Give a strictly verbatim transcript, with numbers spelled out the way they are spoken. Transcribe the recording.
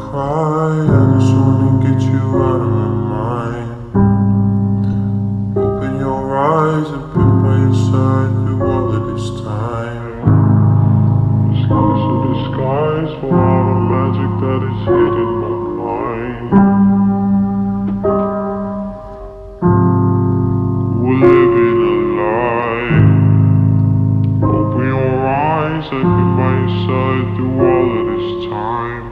cry, I just wanna get you out of my mind. Open your eyes, I've been by your side through all of this time. Skies are disguised for all the magic that is hidden in my mind. We're living a lie. Open your eyes, I've been by your side through all of this time.